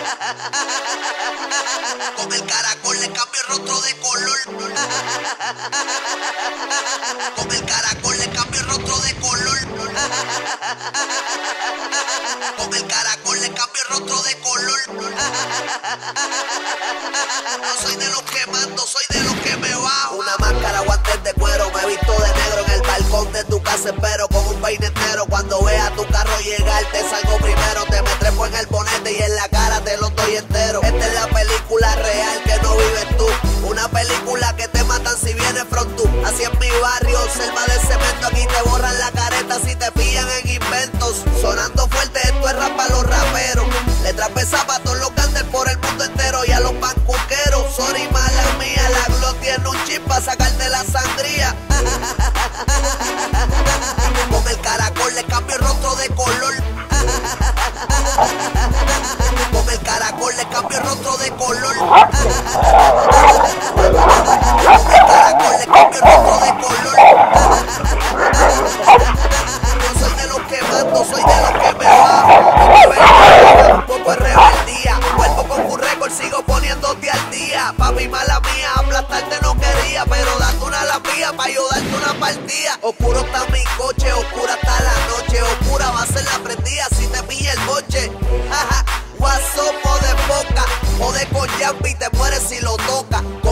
Con el caracol le cambio el rostro de color. Con el caracol le cambio el rostro de color. Con el caracol le cambio el rostro de color. No soy de los que mando, soy de los que me bajo. Una máscara, guantes de cuero, me he visto de negro en el balcón de tu casa, espero con un peine entero. Cuando vea tu carro llegar, te salgo primero, te me trepo en el bonete y en la cara te lo doy entero. Esta es la película real que no vives tú, una película que te matan si vienes from tú. Así en mi barrio, selva de cemento, aquí te borran la careta si te pillan en inventos. Sonando fuerte, esto es rap para los raperos, letras pesadas para todos los cantes por el mundo entero. Y a los pancuqueros, sorry mala mía, la Glo tiene un chip para sacarte la sangría. Con el caracol le cambio el rostro de color. Con el caracol le cambio el rostro de color. Con el caracol le cambio el rostro de color. No soy de los que mando, soy de los que me bajo. Un poco de rebeldía, vuelvo con un récord, sigo poniéndote al día. Papi, mala mía, aplastarte no quería, pero date una la vía pa' ayudarte una partida. Oscuro está mi coche, oscura está la noche, oscura va a ser la prendida si te pilla el boche. Jaja, guasomo de boca, jode con Yampi y te mueres si lo toca.